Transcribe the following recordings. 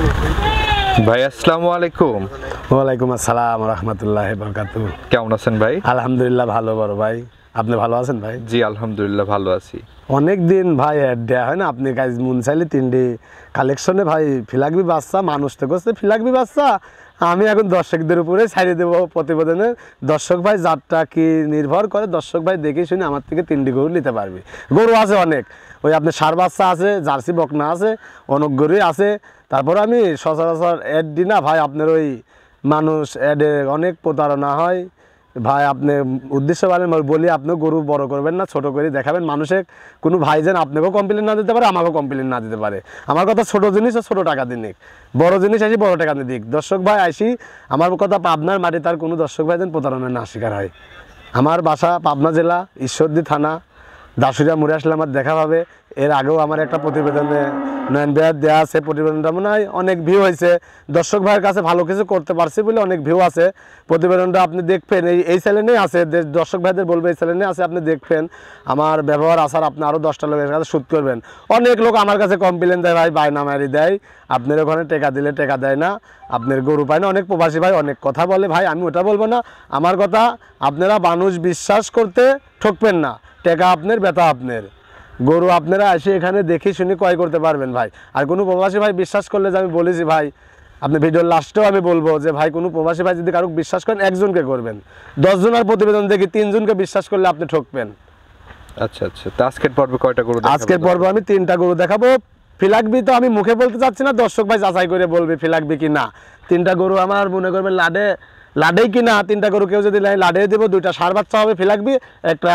ভাই আসসালামু আলাইকুম। ওয়ালাইকুম আসসালাম রাহমাতুল্লাহি ওয়া বারাকাতুহু। কেমন আছেন ভাই? আলহামদুলিল্লাহ ভালো বড় ভাই, আপনি ভালো আছেন ভাই? জি আলহামদুলিল্লাহ ভালো আছি। অনেক দিন ভাই অ্যাড দেওয়া হয় না, আপনি কাজ মন চাইলে তিনটি কালেকশনে ভাই ফিলাকবি বাচ্চা মানুষ তো করছে ফিলাকবি বাচ্চা, আমি এখন দর্শকদের উপরে ছাড়িয়ে দেবো প্রতিবেদনে। দর্শক ভাই যারটা কি নির্ভর করে, দর্শক ভাই দেখে শুনে আমার থেকে তিনটি গরু নিতে পারবে। গরু আছে অনেক, ওই আপনার ষাঁড় বাচ্চা আছে, জার্সি বকনা আছে, অনেক গরুই আছে। তারপর আমি সচরাচর অ্যাড দিই না ভাই, আপনার ওই মানুষ অ্যাডে অনেক প্রতারণা হয় ভাই। আপনি উদ্দেশ্য বলি, আপনি গরু বড় করবেন না, ছোট করে দেখাবেন মানুষের। কোনো ভাই যেন আপনাকেও কমপ্লেন না দিতে পারে, আমাকেও কমপ্লেন না দিতে পারে। আমার কথা ছোট জিনিস ছোট টাকা দিন, বড় জিনিস আসি বড় টাকা দিক। দর্শক ভাই আসি আমার কথা পাবনার মাটি, তার কোনো দর্শক ভাই যেন প্রতারণার না শিকার হয়। আমার বাসা পাবনা জেলা ঈশ্বরদী থানা, দাসুরিয়া মুড়ে আসলে আমার দেখা পাবে। এর আগেও আমার একটা প্রতিবেদনে নয়ন ভাইয়ার দেওয়া আছে, প্রতিবেদনটা মনে হয় অনেক ভিউ হয়েছে। দর্শক ভাইয়ের কাছে ভালো কিছু করতে পারছি বলে অনেক ভিউ আছে। প্রতিবেদনটা আপনি দেখবেন, এই চ্যানেলে আছে, দর্শক ভাইদের বলবে এই চ্যানেলে আছে, আপনি দেখবেন। আমার ব্যবহার আসার আপনি আরও 10টা লোকের কাছে শ্যুট করবেন। অনেক লোক আমার কাছে কমপ্লেন দেয় ভাই, বায়না মারি দেয়, আপনার ওখানে টেকা দিলে টেকা দেয় না, আপনার গরু পায় না। অনেক প্রবাসী ভাই অনেক কথা বলে ভাই, আমি ওটা বলবো না। আমার কথা, আপনারা মানুষ বিশ্বাস করতে ঠকবেন না, টেকা আপনার ব্যথা আপনার। গরু আপনারা এসে এখানে দেখে শুনে ক্রয় করতে পারবেন ভাই। আর কোনো প্রবাসী ভাই বিশ্বাস করলে, যে আমি বলেছি ভাই, আপনি ভিডিওর লাস্টেও আমি বলবো যে ভাই কোনো প্রবাসী ভাই যদি কারো বিশ্বাস করেন একজনকে করবেন, 10 জনের প্রতিবেদন দেখি 3 জনকে বিশ্বাস করলে আপনি ঠকবেন। আচ্ছা আচ্ছা, তো আজকের পর্বে কয়টা গরু দেখাবো? আজকের পর্বে আমি 3টা গরু দেখাবো। ফিলাকবি তো আমি মুখে বলতে চাচ্ছি না, দর্শক ভাই যাচাই করে বলবে ফিলাকবি কি না। 3টা গরু আমার মনে করবেন লাডেই কিনা। 3টা গরু কেউ যদি লাডে দেবো, 2টা ষাঁড় বাচ্চা হবে ফিলাকবি, একটা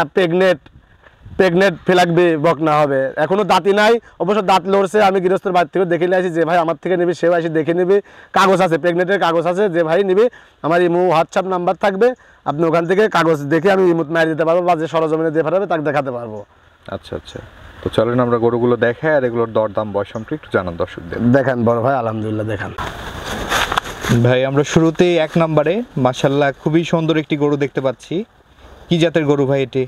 প্রেগনেন্ট ফিলাকবি বকনা হবে। এখনো দাঁতি নাই, অবশ্য দাঁত লড়ছে। আমি গৃহস্থর বাড়ি থেকে দেখে নিয়ে আসি, যে ভাই আমার থেকে নিবি সেও আসি দেখে নিবি। কাগজ আছে, প্রেগনেন্টের কাগজ আছে, যে ভাই নিবি আমার ইমো হোয়াটসঅ্যাপ নাম্বার থাকবে, আপনি ওখান থেকে কাগজ দেখে আমি ইমোত মারি দিতে পারবো, বা যে সরজমিনে দিয়ে পাঠাবে তাকে দেখাতে পারবো। আচ্ছা আচ্ছা, তো চলেন আমরা গরুগুলো দেখাই, আর এগুলোর দরদাম বয়স সম্পর্কে একটু জানান দর্শকদের। দেখান বড় ভাই, আলহামদুলিল্লাহ দেখান ভাই। আমরা শুরুতেই 1 নম্বরে মাশাআল্লাহ খুবই সুন্দর একটি গরু দেখতে পাচ্ছি। কি জাতের গরু ভাই এটি?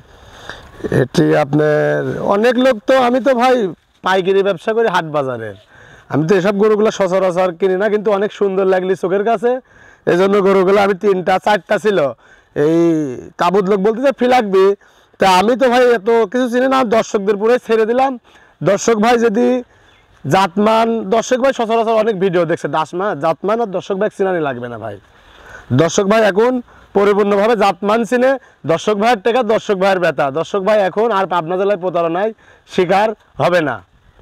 এটি আপনার অনেক লোক তো, আমি তো ভাই পাইকারি ব্যবসা করি হাট বাজারের, আমি তো এসব গরুগুলো সচরাচর কিনি না, কিন্তু অনেক সুন্দর লাগলি চোখের কাছে, এই জন্য গরুগুলো আমি 3টা 4টা ছিল। এই কাবুদ লোক বলতে যে ফিলাকবি, তা আমি তো ভাই এত কিছু চিনি না, দর্শকদের পুরো ছেড়ে দিলাম। দর্শক ভাই যদি জাতমান, দর্শক ভাই সচরাচর অনেক ভিডিও দেখছে, জাতমান আর দর্শক ভাই চিনানি লাগবে না ভাই। দর্শক ভাই এখন পরিপূর্ণভাবে জাতমান চিনে, দর্শক ভাইয়ের টেকা, দর্শক ভাইয়ের ব্যথা। দর্শক ভাই এখন আর পাবনা জেলায় প্রতারণায় শিকার হবে না।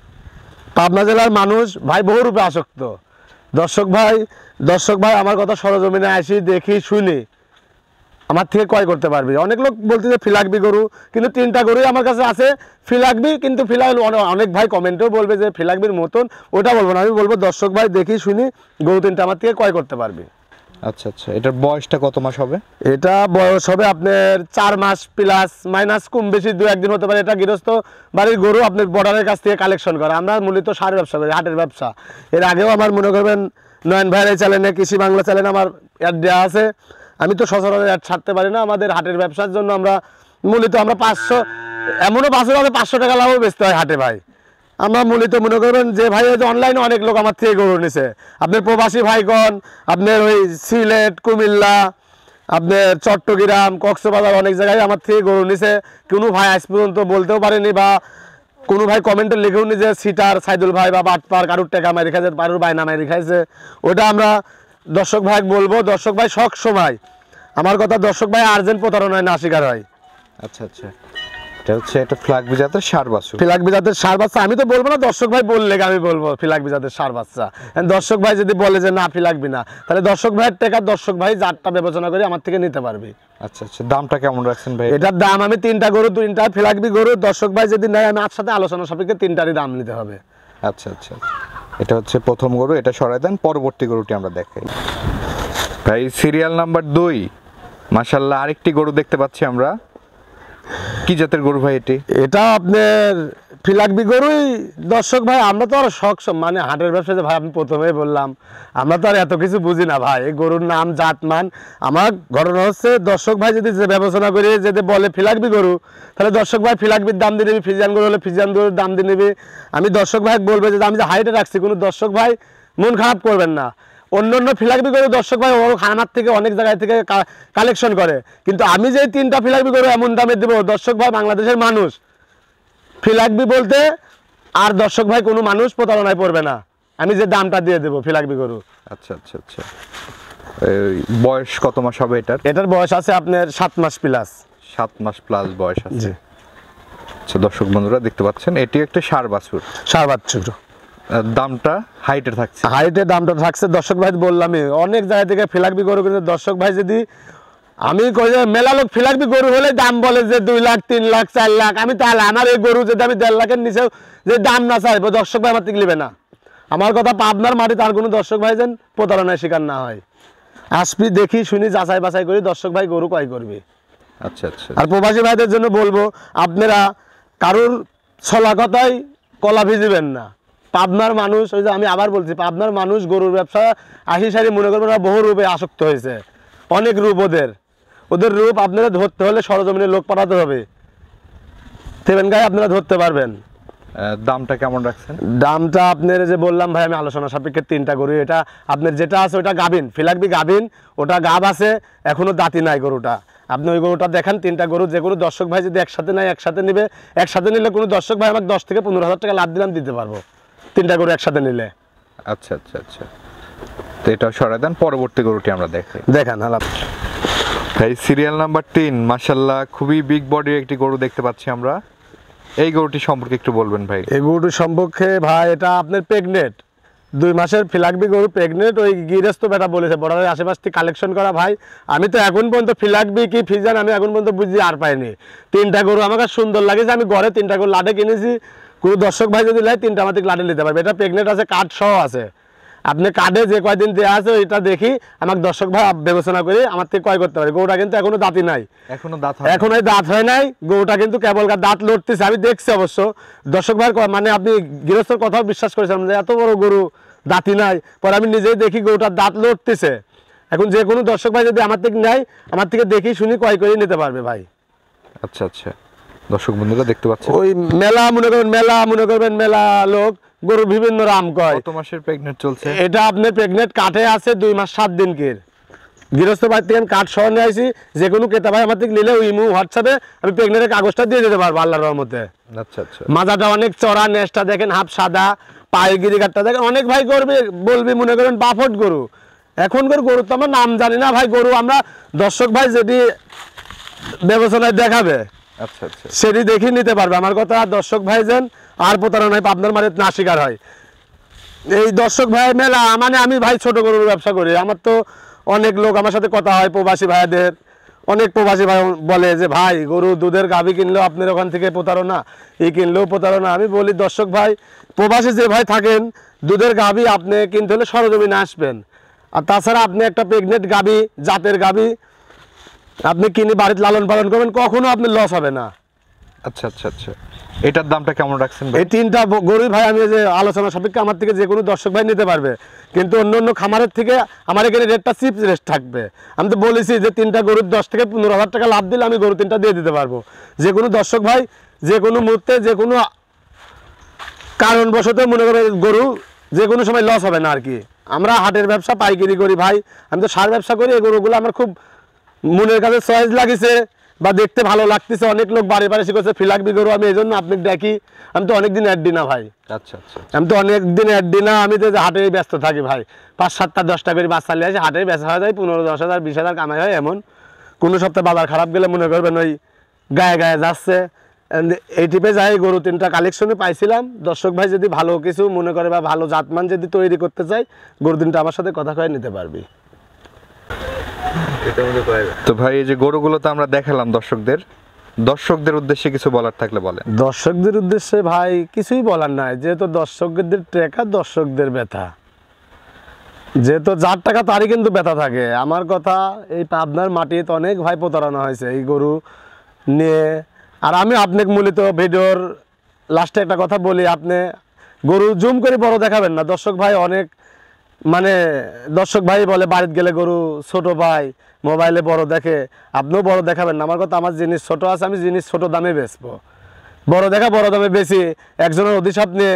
পাবনা জেলার মানুষ ভাই বহু রূপে আসক্ত। দর্শক ভাই আমার কথা সরজমিনে আসি দেখি শুনি আমার থেকে ক্রয় করতে পারবি। অনেক লোক বলতে যে ফিলাকবি গরু, কিন্তু 3টা গরুই আমার কাছে আছে ফিলাকবি, কিন্তু অনেক ভাই কমেন্টেও বলবে যে ফিলাকবির মতন, ওটা বলবো না। আমি বলবো দর্শক ভাই দেখি শুনি গরু 3টা আমার থেকে ক্রয় করতে পারবি। আচ্ছা আচ্ছা, এটার বয়সটা কত মাস হবে? এটা বয়স হবে আপনার 4 মাস প্লাস মাইনাস, কম বেশি 2-1 দিন হতে পারে। এটা গৃহস্থ বাড়ির গরু, আপনার বর্ডারের কাছ থেকে কালেকশন করা। আমরা মূলত ষাঁড়ের ব্যবসা করি, হাটের ব্যবসা। এর আগেও আমার মনে করবেন নয়ন ভাইয়ের চ্যানেলে, কৃষি বাংলা চ্যানেলে আমার অ্যাড দেওয়া আছে। আমি তো সচরাচর অ্যাড ছাড়তে পারি না, আমাদের হাটের ব্যবসার জন্য আমরা মূলত 500, এমনও বাছুর হবে 500 টাকা লাভও বেচতে হয় হাটে ভাই। আমরা মূলত মনে করবেন যে ভাই ওই যে অনলাইনে অনেক লোক আমার থেকে গরু নিছে, আপনার প্রবাসী ভাইগণ, আপনার ওই সিলেট, কুমিল্লা, আপনার চট্টগ্রাম, কক্সবাজার, অনেক জায়গায় আমার থেকে গরু নিছে। কোনো ভাই আজ পর্যন্ত বলতেও পারেনি, বা কোনো ভাই কমেন্টে লিখেও নি যে সিটার সাইদুল ভাই বা বাটপার কারুর টাকা মারি খাইছে, কারুর বায়না মারি খাইছে। ওটা আমরা দর্শক ভাই বলবো, দর্শক ভাই সব সময় আমার কথা, দর্শক ভাই আর্জেন্ট প্রতারণায় না শিকার হয়। আচ্ছা আচ্ছা, এটা হচ্ছে একটা ফিলাকবি জাতের ষাঁড় বাছুর। ফিলাকবি জাতের ষাঁড় বাচ্চা আমি তো বলবো না, দর্শক ভাই বললে আমি বলবো ফিলাকবি জাতের ষাঁড় বাচ্চা। দর্শক ভাই যদি বলে যে না ফিলাকবি না, তাহলে দর্শক ভাইয়ের টাকা দর্শক ভাই জাতটা বিবেচনা করে আমার থেকে নিতে পারবে। আচ্ছা আচ্ছা, দামটা কেমন রাখছেন ভাই? এটার দাম আমি 3টা গরু, 2টা ফিলাকবি গরু, দর্শক ভাই যদি নেয় আমি আর সাথে আলোচনা সাপেক্ষে 3টারই দাম নিতে হবে। আচ্ছা আচ্ছা, এটা হচ্ছে প্রথম গরু, এটা সরাই দেন। পরবর্তী গরুটি আমরা দেখাই ভাই। সিরিয়াল নাম্বার 2, মাশাআল্লাহ আরেকটি গরু দেখতে পাচ্ছি আমরা। কি জাতের গরু ভাই এটি? এটা আপনার ফিলাকবি গরুই। দর্শক ভাই আমরা তো আর শখ মানে হাটের ব্যবসাতে ভাই, আমি প্রথমেই বললাম আমরা তো আর এত কিছু বুঝি না ভাই, এই গরুর নাম জাতমান। আমার ঘটনা হচ্ছে দর্শক ভাই যদি যে বিবেচনা করে যদি বলে ফিলাকবি গরু, তাহলে দর্শক ভাই ফিলাকবির দাম দিয়ে নিবি, ফিজিয়ান গরু হলে ফিজিয়ান গরুর দাম দিয়ে নিবি। আমি দর্শক ভাই বলবে যে আমি যে হাইটে রাখছি, কোনো দর্শক ভাই মন খারাপ করবেন না। অন্য অন্য ফিলাকবি গরু দর্শক ভাই ও খামার থেকে অনেক জায়গায় থেকে কালেকশন করে, কিন্তু আমি যে 3টা ফিলাকবি গরু এমন দামে দেবো দর্শক ভাই, বাংলাদেশের মানুষ ফিলাকবি বলতে আর দর্শক ভাই কোনো মানুষ প্রতারণায় পড়বে না, আমি যে দামটা দিয়ে দেবো ফিলাকবি গরু। আচ্ছা আচ্ছা আচ্ছা, বয়স কত মাস হবে এটার? এটার বয়স আছে আপনার 7 মাস প্লাস। 7 মাস প্লাস বয়স আছে। জি। আচ্ছা দর্শক বন্ধুরা দেখতে পাচ্ছেন এটি একটা ষাঁড় বাছুর। ষাঁড় বাছুর। দামটা হাইটের থাকছে? হাইটের দামটা থাকছে দর্শক ভাই বললামই অনেক জায়গা থেকে ফিলাকবি গরু, কিন্তু দর্শক ভাই যদি আমি কই যে মেলা লোক ফিলাকবি গরু হলে দাম বলে যে 2 লাখ 3 লাখ 4 লাখ, আমি তাহলে আমার এই গরু যদি আমি 1.5 লাখের নিচেও যে দাম না চাইবো দর্শক ভাই আমার থেকে নেবে না। আমার কথা পাবনার মাটি তার কোনো দর্শক ভাই যেন প্রতারণার শিকার না হয়, আসবি দেখি শুনি যাচাই বাছাই করি দর্শক ভাই গরু ক্রয় করবে। আচ্ছা আচ্ছা। আর প্রবাসী ভাইদের জন্য বলবো আপনারা কারোর ছলা কথায় কলা ভিজিবেন না। পাবনার মানুষ, ওই যে আমি আবার বলছি, পাবনার মানুষ গরুর ব্যবসা আশি সারি মনে করবেন না, বহু রূপে আসক্ত হয়েছে, অনেক রূপ ওদের রূপ আপনারা ধরতে হলে সরজমিনের লোক পাঠাতে হবে, তেবেন গায়ে আপনারা ধরতে পারবেন। দামটা কেমন রাখছেন? দামটা আপনার যে বললাম ভাই আমি আলোচনা সাপেক্ষে 3টা গরু, এটা আপনার যেটা আছে ওটা গাভিন, ফিলাকবি গাভিন, ওটা গাব আছে এখনো দাঁতি নাই গরুটা। আপনি ওই গরুটা দেখান, 3টা গরু যে কোনো দর্শক ভাই যদি একসাথে নেয় একসাথে নিবে, একসাথে নিলে কোনো দর্শক ভাই আমাকে 10 থেকে 15,000 টাকা লাভ দিলাম দিতে পারবো 3টা গরু একসাথে নিলে। আচ্ছা আচ্ছা আচ্ছা, তো এটা সরাই দেন, পরবর্তী গরুটি আমরা দেখাই। দেখান হালাপ ভাই সিরিয়াল নাম্বার 3, মাশাআল্লাহ খুবই বিগ বডির একটি গরু দেখতে পাচ্ছি আমরা। এই গরুটি সম্পর্কে একটু বলবেন ভাই। এই গরুটির সম্পর্কে ভাই এটা আপনার প্রেগনেন্ট, 2 মাসের ফিলাকবি গরু প্রেগনেন্ট, ওই গৃহস্থ বেটা বলেছে বর্ডারের আশেপাশ থেকে কালেকশন করা ভাই। আমি তো এখন পর্যন্ত ফিলাকবি কি ফিজান আমি এখন পর্যন্ত বুঝি আর পাইনি। 3টা গরু আমাকে সুন্দর লাগেছে, আমি ঘরে 3টা গরু লাডে কিনেছি, কোনো দর্শক ভাই যদি লাই 3টা আমার থেকে লাডে নিতে পারবে। এটা প্রেগনেন্ট আছে, কার্ড সহ আছে, আপনি কার্ডে যে কয়দিন দেওয়া আছে এটা দেখি আমাকে দর্শক ভাই বিবেচনা করে আমার থেকে ক্রয় করতে পারে। গরুটা কিন্তু এখনো দাঁতি নাই, এখনো দাঁত হয় নাই, গরুটা কিন্তু কেবল দাঁত লড়তেছে, আমি দেখছি অবশ্য। দর্শক ভাই মানে আপনি গৃহস্থর কথাও বিশ্বাস করেছিলাম যে এত বড় গরু দাঁতি নাই, পরে আমি নিজেই দেখি গরুটার দাঁত লড়তেছে। এখন যে কোনো দর্শক ভাই যদি আমার থেকে নেয়, আমার থেকে দেখি শুনি ক্রয় করে নিতে পারবে ভাই। আচ্ছা আচ্ছা, দর্শক বন্ধুরা দেখতে পাচ্ছেন ওই মেলা মনে করবেন মেলা লোক গরু বিভিন্ন রাম কয়। কত মাসের প্রেগনেন্ট চলছে এটা আপনার প্রেগনেন্ট কাটে আছে 2 মাস 7 দিন কের, গৃহস্থ বাড়ি থেকে কাঠ সহ নিয়ে আসি, যে কোনো ক্রেতা ভাই আমার থেকে নিলে ইমো হোয়াটসঅ্যাপে আমি প্রেগনেন্টের কাগজটা দিয়ে দিতে পারবো আল্লাহর রহমতে। আচ্ছা আচ্ছা, মাজাটা অনেক চড়া, নেসটা দেখেন হাফ সাদা, পায়ের গিরিঘাটটা দেখেন, অনেক ভাই করবে বলবি মনে করেন বাফট গরু। এখনকার গরু তো আমার নাম জানি না ভাই, গরু আমরা দর্শক ভাই যদি বিবেচনায় দেখাবে আচ্ছা আচ্ছা সেটি দেখে নিতে পারবে। আমার কথা দর্শক ভাই যেন আর প্রতারণায় আপনার মারে না শিকার হয়। এই দর্শক ভাই মেলা মানে আমি ভাই ছোট গরুর ব্যবসা করি, আমার তো অনেক লোক আমার সাথে কথা হয়, প্রবাসী ভাইদের, অনেক প্রবাসী ভাই বলে যে ভাই গরু দুধের গাভী কিনলেও আপনার ওখান থেকে প্রতারণা, এই কিনলেও প্রতারণা। আমি বলি দর্শক ভাই প্রবাসী যে ভাই থাকেন, দুধের গাভী আপনি কিনতে হলে সরজমিনে আসবেন। আর তাছাড়া আপনি একটা প্রেগনেন্ট গাভী, জাতের গাভী আপনি কিনে বাড়িতে লালন পালন করবেন, কখনো আপনি লস হবে না। আচ্ছা আচ্ছা আচ্ছা, এটার দামটা কেমন রাখছেন? এই 3টা গরু ভাই আমি যে আলোচনা সাপেক্ষে আমার থেকে যে কোনো দর্শক ভাই নিতে পারবে, কিন্তু অন্য অন্য খামারের থেকে আমার এখানে রেটটা চিপ রেট থাকবে। আমি তো বলেছি যে 3টা গরুর 10 থেকে 15,000 টাকা লাভ দিলে আমি গরু 3টা দিয়ে দিতে পারবো। যে কোনো দর্শক ভাই যে কোনো মুহূর্তে যে কোনো কারণবশত মনে করে গরু যে কোনো সময় লস হবে না আর কি। আমরা হাটের ব্যবসা পাইকারি করি ভাই, আমি তো সার ব্যবসা করি। এই গরুগুলো আমার খুব মনের কাছে চয়েস লাগিছে বা দেখতে ভালো লাগতেছে, অনেক লোক বাড়ি বাড়ি শিখেছে ফিলাকবি গরু, আমি এই জন্য আপনি দেখি। আমি তো অনেকদিন অ্যাড দিই না ভাই। আচ্ছা আচ্ছা, আমি তো অনেকদিন অ্যাড দিই না, আমি তো হাটে ব্যস্ত থাকি ভাই। 5-7টা 10টা করে বাচ্চা নিয়ে আসি, হাটে বেচা হয়ে যায় 15-10,000 20,000 কামাই হয়। এমন কোনো সপ্তাহে বাজার খারাপ গেলে মনে করবেন ওই গায়ে গায়ে যাচ্ছে। এই টিপে যাই গরু 3টা কালেকশনে পাইছিলাম। দর্শক ভাই যদি ভালো কিছু মনে করে বা ভালো জাতমান যদি তৈরি করতে চাই, গরু 3টা আমার সাথে কথা কয়ে নিতে পারবি। তো ভাই এই যে গরুগুলো তো আমরা দেখালাম দর্শকদের উদ্দেশ্যে কিছু বলার থাকলে বলেন। দর্শকদের উদ্দেশ্যে ভাই কিছুই বলার নাই, যেহেতু দর্শকদের টাকা দর্শকদের ব্যথা, যেহেতু যার টাকা তারই কিন্তু ব্যথা থাকে। আমার কথা এই পাবনার মাটিতে অনেক ভাই প্রতারণা হয়েছে এই গরু নিয়ে। আর আমি আপনাকে মূলত ভিডিওর লাস্টে একটা কথা বলি, আপনি গরু জুম করে বড় দেখাবেন না। দর্শক ভাই অনেক মানে দর্শক ভাই বলে বাড়িতে গেলে গরু ছোট ভাই মোবাইলে বড় দেখে, আপনিও বড় দেখাবেন না। আমার কথা আমার জিনিস ছোট আছে, আমি জিনিস ছোট দামে বেচবো, বড় দেখা বড় দামে বেশি। একজনের অভিশাপ নিয়ে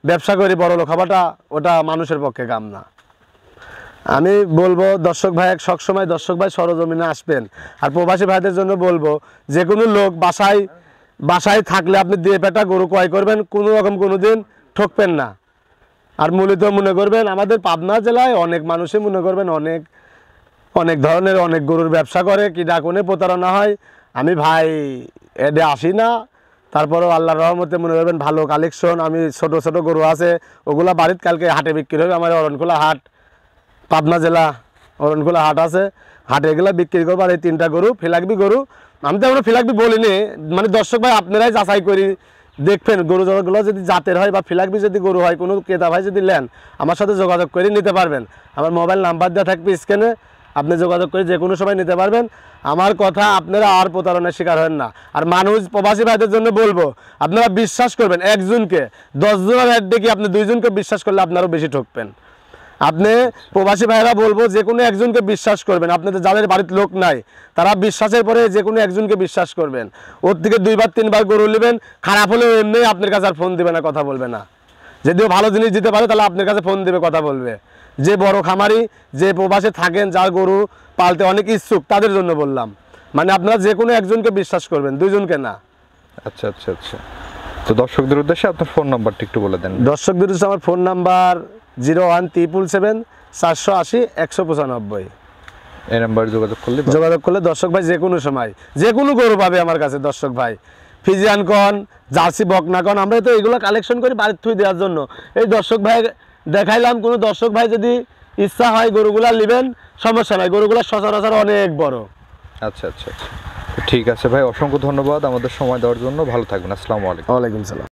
ব্যবসা করি বড় লোক হওয়াটা ওটা মানুষের পক্ষে কাম না। আমি বলবো দর্শক ভাই সবসময় দর্শক ভাই সরজমিনে আসবেন। আর প্রবাসী ভাইদের জন্য বলবো যে কোনো লোক বাসায় থাকলে আপনি দিয়ে পেটা গরু ক্রয় করবেন, কোনো রকম কোনো দিন ঠকবেন না। আর মূলত মনে করবেন আমাদের পাবনা জেলায় অনেক মানুষই মনে করবেন অনেক ধরনের অনেক গরুর ব্যবসা করে, কি ডাকুনে প্রতারণা হয়। আমি ভাই এডে আসি না, তারপরেও আল্লাহর রহমতে মনে করবেন ভালো কালেকশন। আমি ছোট ছোট গরু আছে ওগুলা বাড়িতে কালকে হাটে বিক্রি হবে। আমার অরণখোলা হাট, পাবনা জেলা অরণখোলা হাট আছে, হাটে এগুলা বিক্রি করবো। আর এই 3টা গরু ফিলাকবি গরু, আমি তো এখনো ফিলাকবি বলিনি, মানে দর্শক ভাই আপনারাই যাচাই করি দেখবেন গরুগুলো যদি জাতের হয় বা ফিলাকবি যদি গরু হয়, কোনো ক্রেতা ভাই যদি নেন আমার সাথে যোগাযোগ করে নিতে পারবেন। আমার মোবাইল নাম্বার দেওয়া থাকবে স্ক্রিনে, আপনি যোগাযোগ করে যে কোনো সময় নিতে পারবেন। আমার কথা আপনারা আর প্রতারণার শিকার হন না। আর মানুষ প্রবাসী ভাইদের জন্য বলবো আপনারা বিশ্বাস করবেন একজনকে, 10 জনের অ্যাড দেখি আপনি 2 জনকে বিশ্বাস করলে আপনারও বেশি ঠকবেন। আপনি প্রবাসী ভাইরা বলবো যে কোনো একজনকে বিশ্বাস করবেন। আপনাদের যাদের বাড়িতে লোক নাই তারা বিশ্বাসের পরে যে কোনো একজনকে বিশ্বাস করবেন। ওর থেকে 2বার 3বার গরু নেবেন, খারাপ হলেও এমনি আপনার কাছে আর ফোন দিবে না, কথা বলবে না। যদিও ভালো জিনিস দিতে পারে তাহলে আপনার কাছে ফোন দিবে, কথা বলবে। যে বড় খামারি, যে প্রবাসে থাকেন, যার গরু পালতে অনেক ইচ্ছুক, তাদের জন্য বললাম। মানে আপনারা যে কোনো একজনকে বিশ্বাস করবেন, 2 জনকে না। আচ্ছা আচ্ছা আচ্ছা। তো দর্শকদের উদ্দেশ্যে আপনার ফোন নাম্বারটা একটু বলে দেন। দর্শকদের উদ্দেশ্যে আমার ফোন নাম্বার 01777 480 195। এই নাম্বারে যোগাযোগ করলে দর্শক ভাই যে কোনো সময় যে কোনো গরু পাবে আমার কাছে। দর্শক ভাই ফিজিয়ান কন, জার্সি বকনা কন, আমরা তো এগুলো কালেকশন করি বাড়ির থুই দেওয়ার জন্য। এই দর্শক ভাই দেখাইলাম, কোনো দর্শক ভাই যদি ইচ্ছা হয় গরুগুলা নেবেন, সমস্যা নাই, গরুগুলা সচরাচর অনেক বড়। আচ্ছা আচ্ছা আচ্ছা, ঠিক আছে ভাই, অসংখ্য ধন্যবাদ আমাদের সময় দেওয়ার জন্য। ভালো থাকবেন। আসসালামু আলাইকুম। ওয়ালাইকুম সালাম।